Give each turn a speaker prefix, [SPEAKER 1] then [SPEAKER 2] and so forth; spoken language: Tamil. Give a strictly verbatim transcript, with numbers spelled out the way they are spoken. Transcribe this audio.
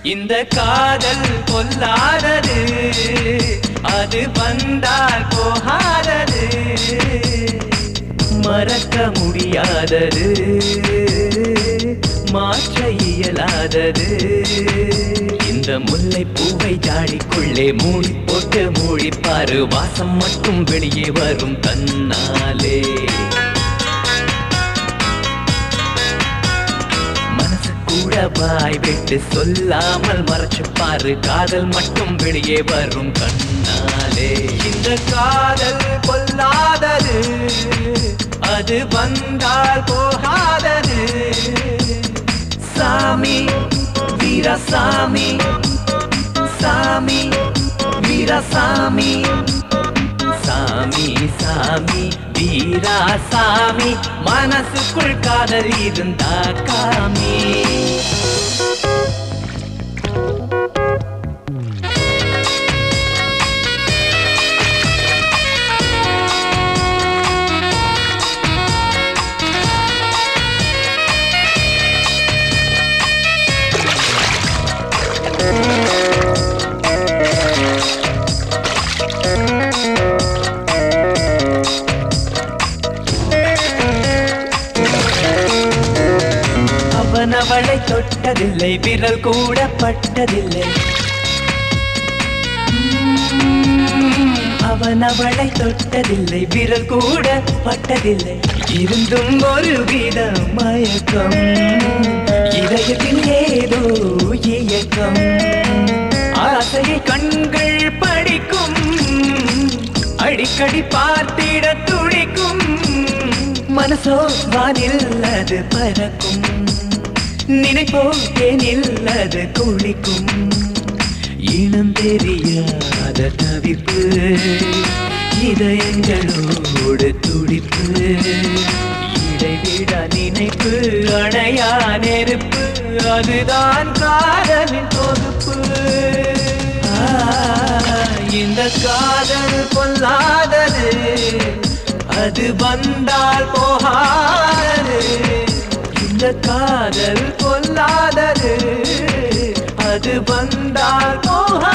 [SPEAKER 1] இந்த காதல் கொல்லாதது, அது வந்தால் போகாதது, மறக்க முடியாதது, மாற்ற இயலாதது. இந்த முல்லை பூவை ஜாடிக்குள்ளே மூடி போட்டு மூடிப்பாரு, வாசம் மட்டும் வெளியே வரும் தன்னாலே. மனசு கூட வாய் விட்டு சொல்லாமல் மறைச்சு பாரு, காதல் மட்டும் வெளியே வரும் கண்ணாலே. இந்த காதல் கொல்லாதது, அது வந்தால் போகாதது. சாமி வீரசாமி, சாமி வீரசாமி, சாமி சாமி வீராசாமி, மனசுக்குள் காதல் இருந்தா காமி. அவளை தொட்டதில்லை, விரல் கூட பட்டதில்லை. அவன் அவளை தொட்டதில்லை, விரல் கூட பட்டதில்லை. இருந்தும் ஒரு வித மயக்கம், இதயத்தில் ஏதோ இயக்கம். ஆசையை கண்கள் படிக்கும், அடிக்கடி பார்த்திட துடிக்கும். மனசோ வானில் அது பறக்கும், நினைப்போ தேனில் அது குளிக்கும். இனம் தெரியாத தவிப்பு, இதயங்களோடு துடிப்பு. இடைவிட நினைப்பு, அணையா நெருப்பு, அதுதான் காதலின் தொகுப்பு. இந்த காதல் கொல்லாதது, அது வந்தால் போகாதது. இந்த காதல் கொல்லாதது, அது வந்தால் போகாதது.